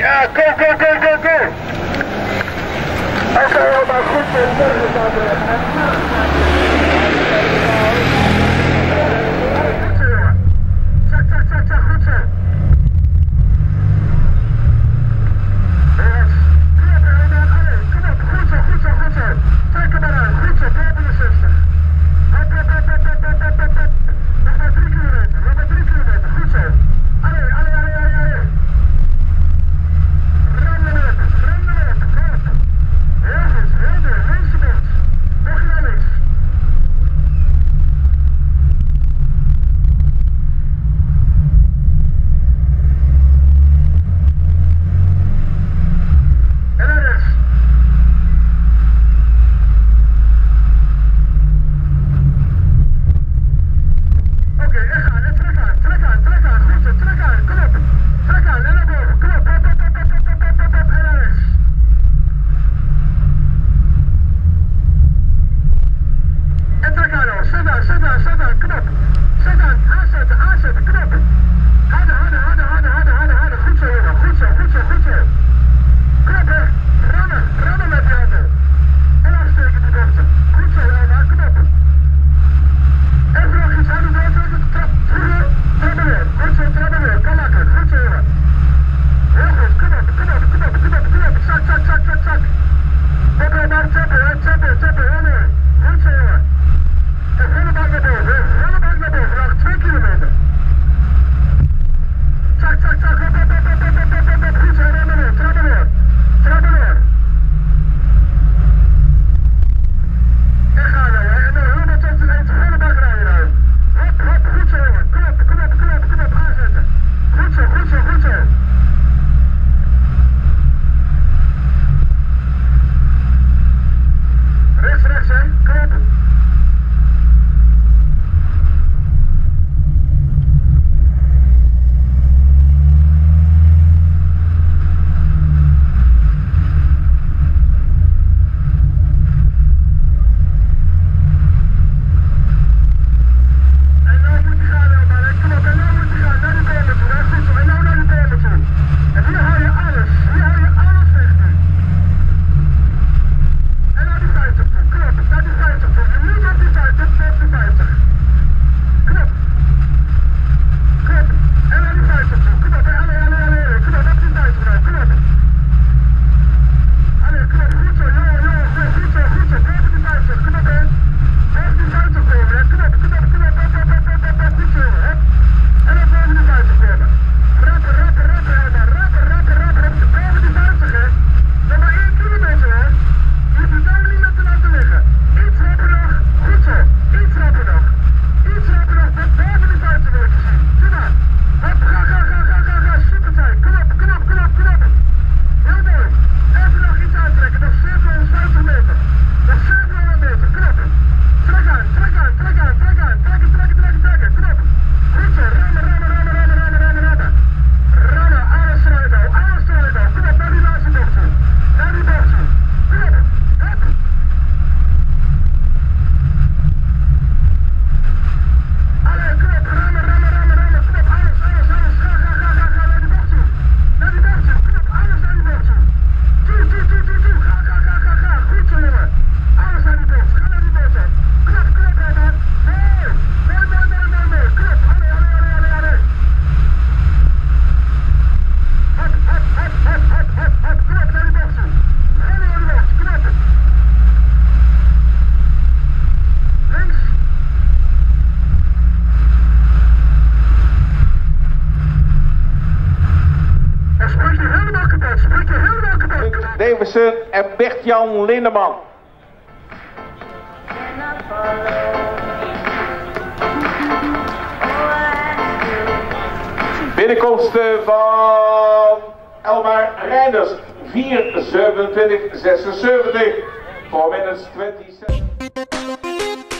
Ja, go! Oké, maar goed, Check, goed zo. Goed zo. Trek hem maar uit, goed zo, 65. Nog maar 3 kilometer, goed zo. Allee. Rem hem op, goed. Heel goed, linkse bocht. Nog naar links. En naar rechts. Oké, trek aan, goed zo, trek aan, kom op. Trek aan, en naar boven, kom op, en naar rechts. En trek aan nou, zet aan, kom op. Zet aan, aanzetten, kom op. Harder, goed zo jongen, goed zo. Kom op hè, rammen met die auto. En afsteken die bochten. Goed zo Elma, kom op. Even nog iets aan die doortrekken, trappen weer. Goed zo, trappen weer, kan makkelijk, goed zo jongen. Heel goed, kom op, zak. Probeer maar trappen, heel mooi. Goed zo jongen. En volle bak naar boven, nog 2 kilometer. Zak, goed zo, rammen weer, trappen weer. En ga nou hè, en dan 180 volle bak rijden nou. Hop, goed zo jongen, kom op, aanzetten. Goed zo. Rechts hè, kom op. Davidson en Bert-Jan Lindeman. Binnenkomsten van Elmar Reinders, 4:27:76 voor minutes 27.